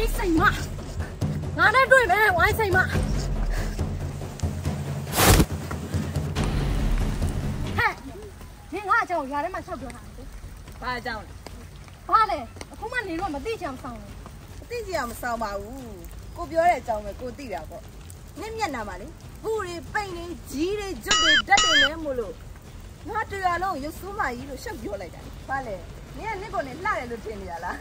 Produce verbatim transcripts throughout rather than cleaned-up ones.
ายใส่มางานได้ด้วยแม่วายใส่มาฮะนี่งาเจ้าอย่าได้มาชอบด้วยนะป้าเจ้าป้าเลยအခုမှနေတော့မသိချင်အောင်မသိချင်အောင်မဆောင်ပါဘူးကိုပြောတဲ့အကြောင်းပဲကိုသိတာပေါ့နင့်မျက်နှာမှာလေဘူးတွေပိန်တွေကြီးတွေကျွတ်တွေဓာတ်တွေလဲမို့လို့ငါတရားလုံးရုပ်ဆိုးမကြီးလို့ရှက်ပြောလိုက်တာပါလေနင်ကနင့်ကိုနေလှတယ်လို့ထင်နေရလား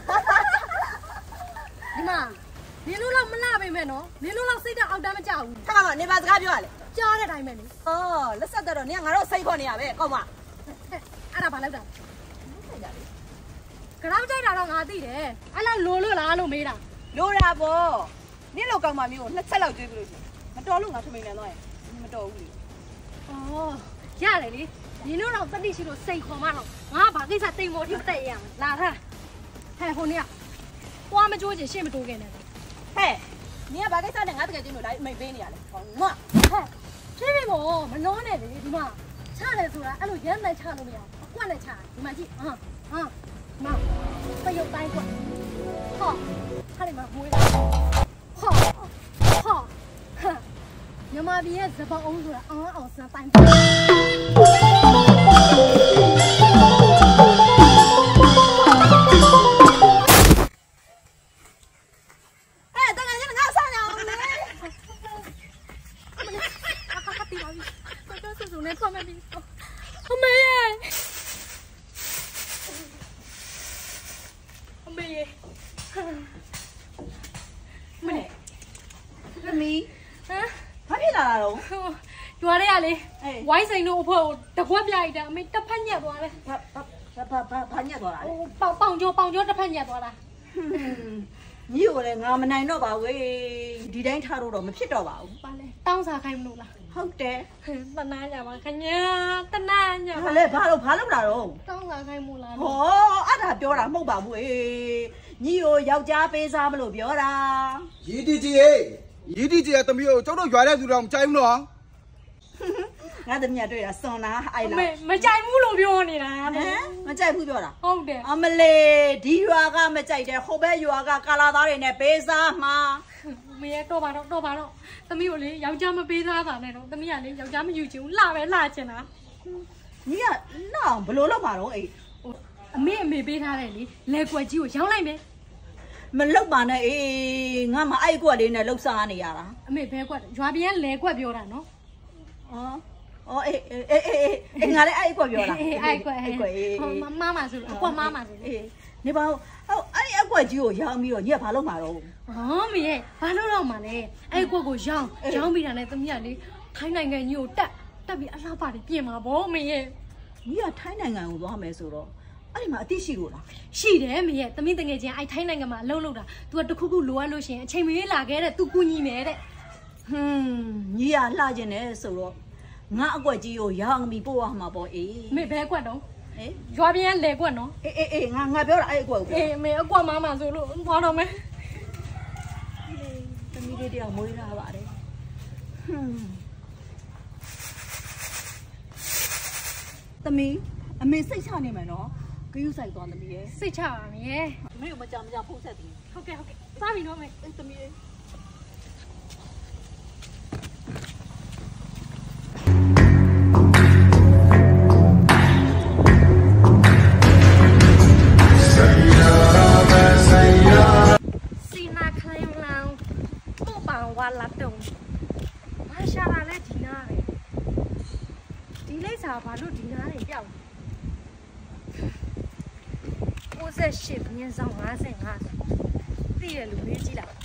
ဒီမှာနင်တို့တော့မလှပေမဲ့နော်နင်တို့တော့စိတ်တော့အောက်တမ်းမကြောက်ဘူးထားပါနေပါစကားပြောရလေကြားတဲ့အတိုင်းပဲလေဩလက်ဆက်တော့နင်ကငါတို့စိတ်ခေါ်နေရပဲကောင်းမအဲ့ဒါဘာလောက်တာကရောင်းကြိုက်တာတော့ငါသိတယ်အဲ့လောက်လိုလို့လားလို့မေးတာလိုတာပေါ့နင့်လောက်ကောင်းမှမျိုးကိုနှစ်ချက်လောက်ကျွေးပြလို့ရှိရင်မတော်လို့ငါထမိန်နေတော့ရင်မတော်ဘူးလေဩရတယ်လေနင်တို့တော့တတိရှိလို့စိတ်ခေါ်မှတော့ငါဘာကိစ္စတိမ်မော်ထိမတက်ရအောင်လာထားဟဲ့ဟိုနေ့ကပွားမကြိုးချင်ရှင်းမတိုးခင်နဲ့ဟဲ့နင်ကဘာကိစ္စနဲ့ငါတကယ်ချင်းလို့လိုက်မိတ်ပေးနေရလဲဟောငါဟဲ့ဖြည်းဖြည်းပေါ့မနှောနဲ့လေဒီမှာချတယ်ဆိုတာအဲ့လိုရမ်းလိုက်ချလို့မရဘူးအကွက်နဲ့ချဒီမှာကြည့်ဟာဟာမပယုတ်တိုင်းကွက်ဟောဟာဒီမှာမွေးလာဟောဟောညမဘီရဲ့ဇပောင်းအောင်ဆိုတာအောင်အောင်စမ်းတိုင်းရွာတွေကလေဝိုင်းစိန်တို့အဖို့တကွက်ပြလိုက်တာအမေတစ်ဖက်ညက်သွားတယ်ဘာဘာဘာဘာညက်သွားတာလဲပေါင်ပေါင်ကျော်ပေါင်ကျော်တစ်ဖက်ညက်သွားတာညီကိုလည်းငါမနိုင်တော့ပါဝေးဒီတိုင်းထားတော့တော့မဖြစ်တော့ပါဘူးပါလေတောင်းစားခိုင်းမလို့လားဟုတ်တယ်တနာကြပါခညာတနာကြပါဘာလဲဘာလို့ဘာလို့လာတော့တောင်းစားခိုင်းမလားဟောအဲ့ဒါပြောတာမဟုတ်ပါဘူးအေးညီကိုယောက်ျားပေးစားမလို့ပြောတာရီတီကြီးရေရီတီကြီးရဲ့သမီးကိုကျောင်းတော့ရွာတဲ့သူတော်မကြိုက်ဘူးနော်ငါသမီးတွေ့တာစွန်နာအိုင်လာမကြိုက်ဘူးလို့ပြောနေတာဟမ်မကြိုက်ဘူးပြောတာဟုတ်တယ်အမလေးဒီရွာကမကြိုက်တယ်ဟိုဘက်ရွာကကာလာသားတွေနဲ့ပေးစားမှာမရတော့ပါတော့တော့ပါတော့သမီးကိုလေယောက်ျားမပေးစားတာနဲ့တော့သမီးကလေယောက်ျားမယူချင်ဘူးလှပဲလှချင်တာညီကလှအောင်ဘယ်လိုလုပ်မှာတော့အေးအမေအမေပေးထားတယ်လေလဲကွက်ကြီးကိုရောင်းလိုက်မယ်မလောက်ပါနဲ့အေးငါမအိုက်ကွက်လေးနဲ့လှုပ်စားနေရတာအမေဘဲကွက်ရွာပြန်လဲကွက်ပြောတာနော်အော်အော်အေးအေးအေးအေးငါလည်းအိုက်ကွက်ပြောတာအိုက်ကွက်အိုက်ကွက်အေးမမမဆိုအကွက်မမဆိုအေးနေပါဦးအဲ့အဲ့အကွက်ကြီးကိုရောင်းပြီးတော့ညီကဘာလုပ်မှာတော့ဟောမေရဲ့ဘာလုပ်တော့မှာလဲအဲ့ကွက်ကိုရောင်းရောင်းပြီးတာနဲ့သမီးကလေထိုင်းနိုင်ငံကြီးကိုတက်တက်ပြီးအလားပါတယ်ပြင်မှာဗောမေရဲ့ညီကထိုင်းနိုင်ငံကိုသွားမယ်ဆိုတော့အဲ့ဒီမှာအသိရှိလို့လားရှိတယ်မေရဲ့သမီးတငယ်ချင်းအဲ့ထိုင်းနိုင်ငံမှာအလုပ်လုပ်တာ तू ကတခုခုလိုအပ်လို့ရှင်အချိန်မရွေးလာခဲ့တဲ့ तू ကူညီမယ်တဲ့ဟွန်းညီကလှကျင်တယ်ဆိုတော့ငါအကွက်ကြီးကိုရောင်းပြီးပို့ရမှာပေါ့အေးမေဘဲကွက်တော့အေးရွာပြန်လဲကွက်နော်အေးအေးအေးငါငါပြောတာအဲ့အကွက်ကိုအေးမေအကွက်မမဆိုလို့သွားတော့မယ်သမီးလေးတယောက်မွေးလာပါတယ်ဟွန်းသမီးအမေစိတ်ချနေမယ်နော်ကယူဆိုင်သွားသမီးရဲ့စိတ်ချပါမယ်ရဲ့အမေကိုမကြမကြဖုန်းဆက်ပြီးဟုတ်ကဲ့ဟုတ်ကဲ့စားပြီနော်မေအေးသမီးလေးစီနာခလိုင်းလောင်ပို့ပန်ဝါလာတုံမရှာလာလဲဒီနာပဲဒီလိမ့်စာဘာလို့ဒီနာတွေပြောက်ကိုယ်ဆက်ရှစ်မြင်းဆောင်၅၅သိရလူလေးကြည့်လိုက်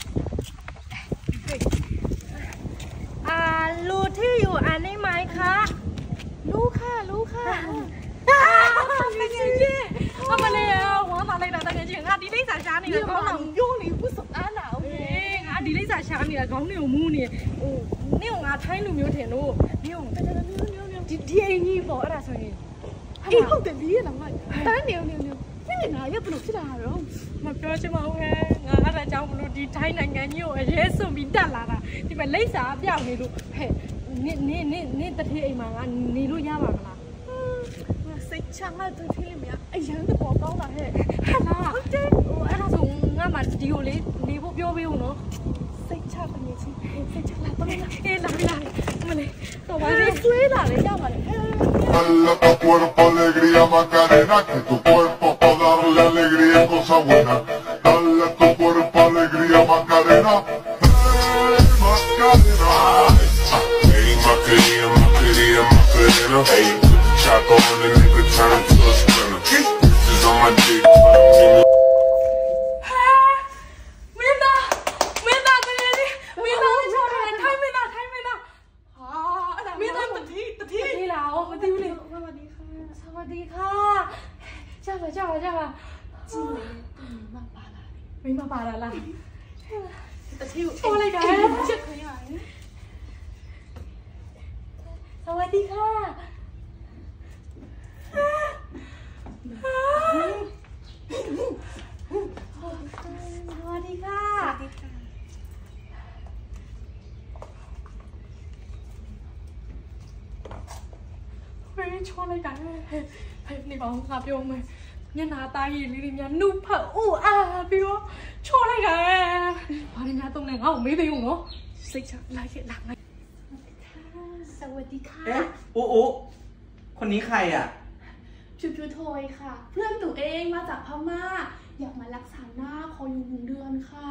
အာလူที่อยู่อันนี้ไหมคะลูกค่ะลูกค่ะတကယ်ကြီးအမလေးဝမ်းသာလိုက်တာတကယ်ကြီးငါဒီလိမ့်စာရှားနေတာခေါင်းတော်ယိုးနေဘူးစအားလာဦးငါဒီလိမ့်စာရှားနေတာခေါင်းတွေကိုမူးနေဟိုနင့်ကငါထိုင်းလူမျိုးထင်လို့နင့်ကဒီဒီအင်းကြီးပေါ့အဲ့ဒါဆိုရင်အေးဟုတ်တယ်ဒီရလားငါတန်းနေနေနေဖြစ်နေတာရဘလို့ဖြစ်တာတော့မပြောချင်ပါဘူးဟဲ့ငါအဲ့ဒါကြောင့်မလို့ဒီထိုင်းနိုင်ငံကြီးကိုအရေးစွန်ပြီးတက်လာတာဒီမှာလိမ့်စာပြောင်းနေလို့ဟဲ့နင့်နင့်နင့်နင့်တတိအိမ်မှာငါနေလို့ရပါမလားစိတ်ချမ်းသာတဲ့ဖြစ်လိမ့်မယ်အရင်ကတော့ကောင်းတာဟဲ့ဟာလားဟုတ်တယ်ဟိုအဲ့ဒါဆိုငါမှဒီကိုလေးနေဖို့ပြောပေးဦးနော်စိတ်ချပါနေချင်းစိတ်ချလာတော့လာအေးလာလာမလေးတော့ပါလေဆွေးလာလေရပါလေ Dale a tu cuerpo alegría Macarena, que tu cuerpo para darle alegría es cosa buena. Dale a tu cuerpo alegría Macarena, hey Macarena. Hey Macarena, Macarena, Macarena. Hey, put the chopper on the nigga, turn him to a sprinter. This is on my dick. Mình mà bà là làm Cho lại cái Chết khởi hả Sao ai đi kha Sao ai đi kha Mày cho lại cái Này bảo gặp vô mày nhân là tay gì đi nhà núp hở u à biểu cho lại cái vào đi nhà tông này ngáo mấy biểu ngó xích chặt lại cái lạc này สวัสดีค่ะเอ๊ะอุ๊อุ๊คนนี้ใครอ่ะจุดจุดโทยค่ะเพื่อนตัวเองมาจากพม่าอยากมารักษาหน้าคออยู่หนึ่งเดือนค่ะ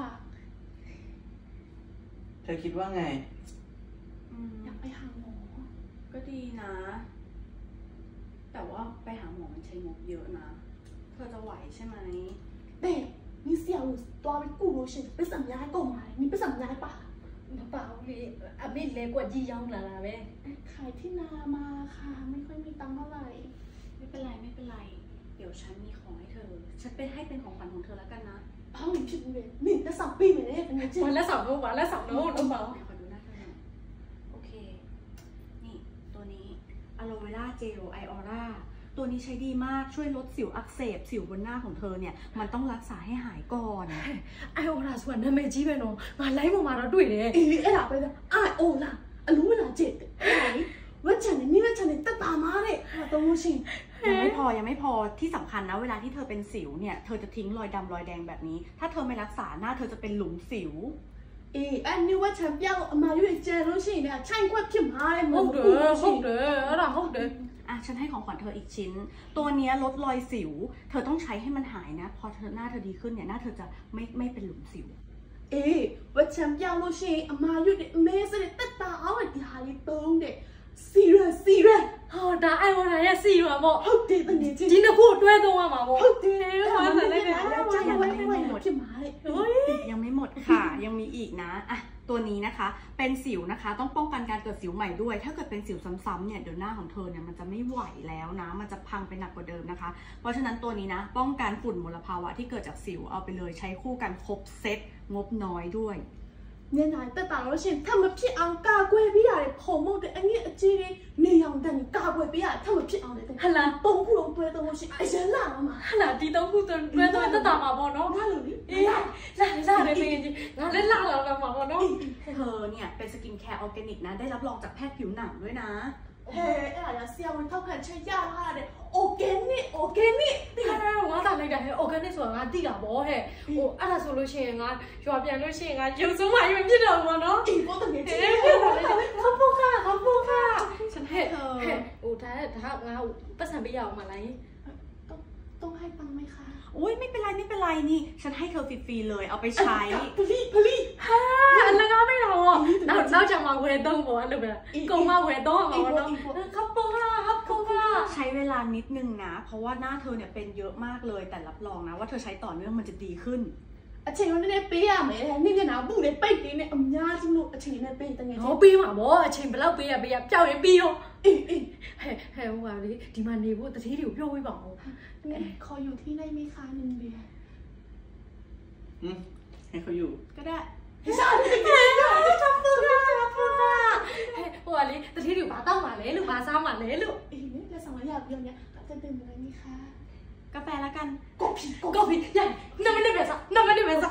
เธอคิดว่าไงอยากไปหาหมอก็ดีนะแต่ว่าไปหาหมอมันใช้งบเยอะนะเธอจะไหวใช่ไหมเด็ก你小ตัวเป็นกูรู้สิไปสัญญาก่อนไหม你ไปสัญญาปะเปล่าพี่อามิเล็กกว่ายี่ยองละละเว้ยขายที่นามาค่ะไม่ค่อยมีตังค์เท่าไหร่ไม่เป็นไรไม่เป็นไรเดี๋ยวฉันมีของให้เธอฉันเป็นให้เป็นของขวัญของเธอแล้วกันนะอ้าวผิดเลยนี่แล้วสองปีเหมือนเนี่ยเป็นไงวันละสองโน้ตวันละสองโน้ตหรือเปล่าขอดูหน้าเธอโอเคนี่ตัวนี้อะโลเวล่าเจลไอออร่าตัวนี้ใช้ดีมากช่วยลดสิวอักเสบสิวบนหน้าของเธอเนี่ยมันต้องรักษาให้หายก่อนไอโอล่าส่วนนั้นไม่จี้ไปเนาะมาไล่มามาเราด้วยเลยเอ๊ะอะไรไปนะไอโอล่าอะรู้เวลาเจ็ดไอ้ว่าฉันนี่ว่าฉันนี่ตาตามาเลยต้องรู้สิยังไม่พอยังไม่พอที่สำคัญนะเวลาที่เธอเป็นสิวเนี่ยเธอจะทิ้งรอยดำรอยแดงแบบนี้ถ้าเธอไม่รักษาหน้าเธอจะเป็นหลุมสิวเอออันนี้ว่าฉันอยากมาอยู่เจอรู้สิเนี่ยฉันควรพิมพ์อะไรมึงกูสิเด้ออะไรห้องเด้ออ่ะฉันให้ของขวัญเธออีกชิ้นตัวนี้ลดรอยสิวเธอต้องใช้ให้มันหายนะพอเธอหน้าเธอดีขึ้นเนี่ยหน้าเธอจะไม่ไม่เป็นหลุมสิวเอ๊ะว่าฉันอยากรู้สิมาอยู่เนี่ยเมสเนี่ยตัดตาเอาไว้ที่หาลิตรงเด็กซีเรซีเรฮะได้ไอ้วันไหนซีเรมั้งဟုတ်တယ်တကယ်ချင်းဒီနှစ်ခုတွဲသုံးရမှာပေါ့ဟုတ်တယ်ဟာဆက်လိုက်တယ်ยังไม่หมดยังไม่หมดค่ะยังมีอีกนะอ่ะตัวนี้นะคะเป็นสิวนะคะต้องป้องกันการเกิดสิวใหม่ด้วยถ้าเกิดเป็นสิวซ้ำๆเนี่ยเดี๋ยวหน้าของเธอเนี่ยมันจะไม่ไหวแล้วนะมันจะพังไปหนักกว่าเดิมนะคะเพราะฉะนั้นตัวนี้นะป้องกันฝุ่นมลภาวะที่เกิดจากสิวเอาไปเลยใช้คู่กันครบเซ็ตงบน้อยด้วยเนี่ยนายแต่ต่างแล้วสิทำมาพี่เอากาเกวยพี่ใหญ่ผมมองแต่อันนี้จีเนี่ยยังแต่นี่กาเกวยพี่ใหญ่ทำมาพี่เอาเลยฮัลโหลต้องพูดตรงตัวตรงสิไอ้เจ้าหล่ามาฮัลโหลที่ต้องพูดตรงตัวตรงแต่ต่างมาบ่เนาะฮัลโหลเอ๊ะหล่าหล่าเลยเป็นจริงงานเล่นหล่าเราแบบมาบ่เนาะเธอเนี่ยเป็นสกินแคร์ออร์แกนิกนะได้รับรองจากแพทย์ผิวหนังด้วยนะเฮ้ยอะไรเสียมันเท่ากันใช้ยาล่าเนี่ยโอเคนี่โอเคนี่ဒီကနေ့တော့ငါတာလိုက်တာဟဲ့ organic ဆိုတာငါသိတာဗောဟဲ့ဟိုအဲ့ဒါဆိုလို့ရှိရင်ငါရွာပြန်လို့ရှိရင်ငါရုပ်ဆုံးမှရင်ဖြစ်တော့မှာနော်ဒီဘောတကယ်ကြီးဖြစ်တာလေခပုတ်ခခပုတ်ခฉันဟဲ့ဟဲ့ဟိုဒါဒါငါပတ်စံပေးရအောင်မလားต้องต้องให้ตังค์ไหมคะโอ้ยไม่เป็นไรไม่เป็นไรนี่ฉันให้เธอฟรีๆเลยเอาไปใช้พลีพลีฮ่าอันละก็ไม่เอาอ่ะနောက်နောက်จะมาเวรต้องบอกอะไรแบบกงมาเวรต้องเอาเนาะขปุกค่ะขปุกค่ะใช้เวลานิดนึงนะเพราะว่าหน้าเธอเนี่ยเป็นเยอะมากเลยแต่รับรองนะว่าเธอใช้ต่อเนื่องมันจะดีขึ้นအချိန်တော့နည်းနည်းပေးရမယ်နည်းနည်းတော့ဘူးလေပိတ်တင်းနဲ့အများကြီးလို့အချိန်နဲ့ပေးတကယ်ဟောပေးမှာဗောအချိန်ဘယ်လောက်ပေးရပေးရပျောက်ရင်ပြီးရောအေးအေးဟဲ့ဟဲ့ဟိုပါလေဒီမှာနေဖို့တတိတွေကိုပြောဝေးပါဦးขออยู่ที่ได้ไหมคะหนึ่งเดือนอืมให้เขาอยู่ก็ได้ใช่ชอบพูดค่ะชอบพูดค่ะเฮ้ยโอ้ยตะที่อยู่บ้านต้องมาเลยหรือบ้านซ้ำมาเลยลูกเอ้ยจะสั่งอะไรอยากเดียวเนี่ยจะดื่มอะไรไหมคะกาแฟละกันกาแฟกาแฟใหญ่น้ำไม่ได้แบบสักน้ำไม่ได้แบบสัก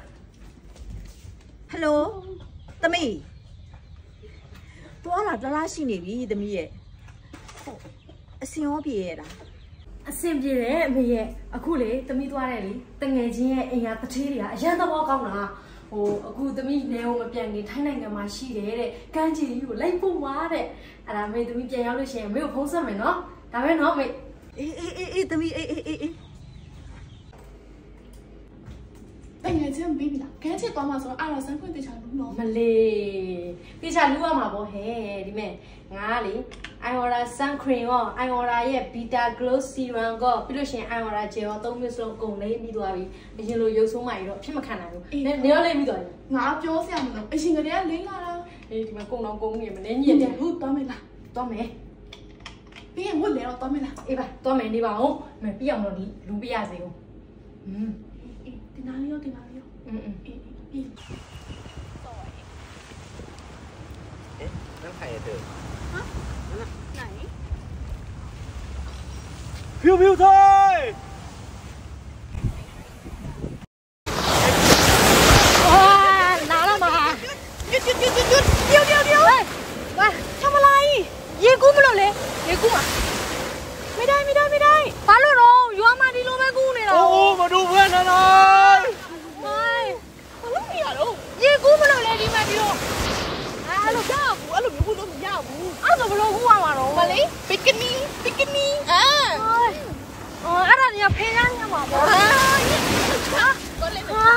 ฮัลโหลตะมี่ตัวอะไรจะล่าชินีบีตะมี่ရဲ့အစင်ရောပြေရလားအဆင်ပြေတယ်အမေရဲ့အခုလေတမီးသွားတယ်လေတငယ်ချင်းရဲ့အိမ်ကတထေးတွေကအရန်သဘောကောင်းတာဟဟိုအခုသမီးနေအောင်မပြန်ခင်ထိုင်းနိုင်ငံမှာရှိတယ်တဲ့ကန်းချီကိုလိုက်ဖို့ွားတဲ့အဲ့ဒါမေသမီးပြန်ရောက်လို့ရှိရင်မေကိုဖုန်းဆက်မယ်နော်ဒါပဲနော်မေအေးအေးအေးအေးသမီးအေးအေးအေးအေးတိုင်ငယ်ချင်းမေးပြီလားကန်းချစ်သွားမှာဆိုတော့အဲ့တော့စမ်းခွင့်တေချာလူနော်မလေးတေချာလူရမှာပေါ့ဟဲ့ဒီမဲ့ငါလေ Iora Sun Cream ရော Iora ရဲ့ Beta Glow Serum ကောပြီးလို့ရှိရင် Iora Gel ရောသုံးမျိုးစလုံးအကုန်လိမ့်ပြီးသွားပြီအရင်လိုရုပ်ဆိုးမှကြီးတော့ဖြစ်မခံနိုင်ဘူးနေနေရောလိမ့်ပြီးသွားပြီငါပြောစရာမလိုအရင်ကတည်းကလိမ့်လာတာအေးဒီမှာကုံတော့ကုံနေမနေညစ်တယ်ဟုတ်သွားမယ်လားသွားမယ်ပြီးရင်ဝတ်လေတော့သွားမယ်လားအေးပါသွားမယ်နေပါဦးမပြီးအောင်တော့ဒီလူပြရစေဦးอืมအေးဒီနာလေးရောဒီနာလေးရောอืมๆအေးအေးเอ๊ะนั่นใครอะเธอฮะไหนพิวพิวไทยว้านาแล้วมาหยุดหยุดหยุดหยุดหยุดเดี๋ยวเดี๋ยวเดี๋ยวมาทำอะไรเยกู้มาแล้วเลยเยกู้มาไม่ได้ไม่ได้ไม่ได้ป้าลูกน้องอยู่มาดีลูกแม่กู้เนี่ยเหรอโอ้มาดูเพื่อนหน่อยไม่ဘာလို့မရတော့ရေကူးမလို့လေဒီမှာဒီတော့အဲ့လိုကြောက်ဘူးအဲ့လိုမျိုးကူးလို့မရဘူးအဲ့ဒါဘယ်လိုကူးရမှာတော့မလေးဘီကနီဘီကနီအာအော်အဲ့ဒါညဖေးရမ်းရမှာပေါ့ဟာကိုလေးဟာ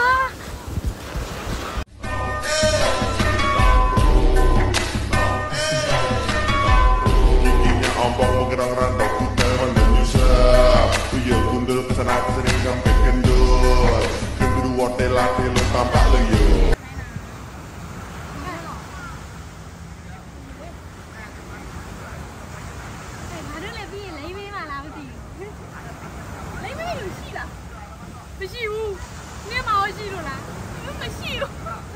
မရှိဘူးနင်းမအောင်ရှိလို့လားမရှိဘူး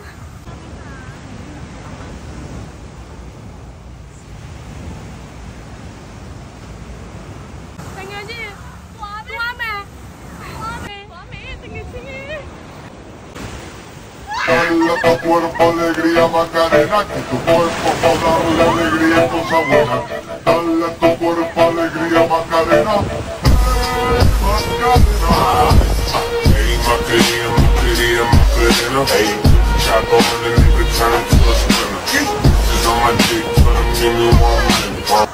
တကယ်ကြီးသွားမယ်သွားမယ်သွားမယ်တကယ်ကြီး Dale a tu cuerpo alegría Macarena, que tu cuerpo para darle alegría y cosas buenas. Dale a tu cuerpo alegría Macarena, hey Macarena. Hey Macarena, Macarena, Macarena. Hey, chop on the nigga, turn to a spinner. This is on my dick, put him in the woman.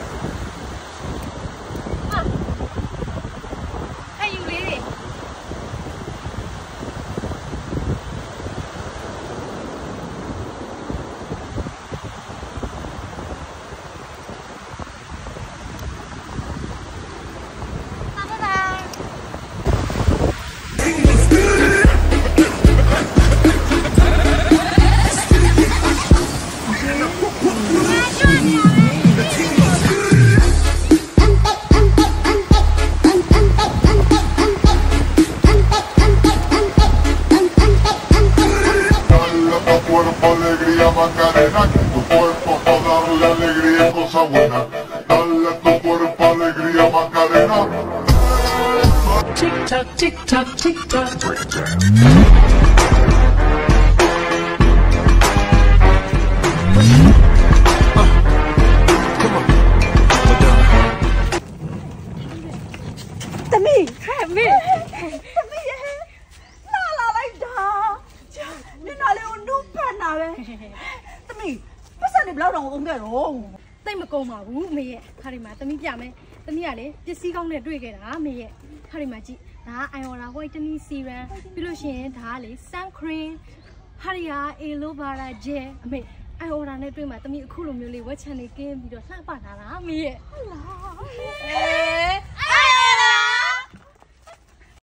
တိတ်မကုန်ပါဘူးအမေရဲ့ခါဒီမှာသမီးပြမယ်သမီးကလေပစ္စည်းကောင်းနဲ့တွေ့ခဲ့တာအမေရဲ့ခါဒီမှာကြည့်ဒါက Iora Whitening Serum ပြီးလို့ရှိရင်ဒါကလေ Sun Cream ဟာရီယာ Aloe Vera Gel အမေ Iora နဲ့တွေ့မှာသမီးအခုလိုမျိုးလေးဝက်ချန်နေကင်းပြီးတော့လှပလာတာအမေရဲ့ဟုတ်လား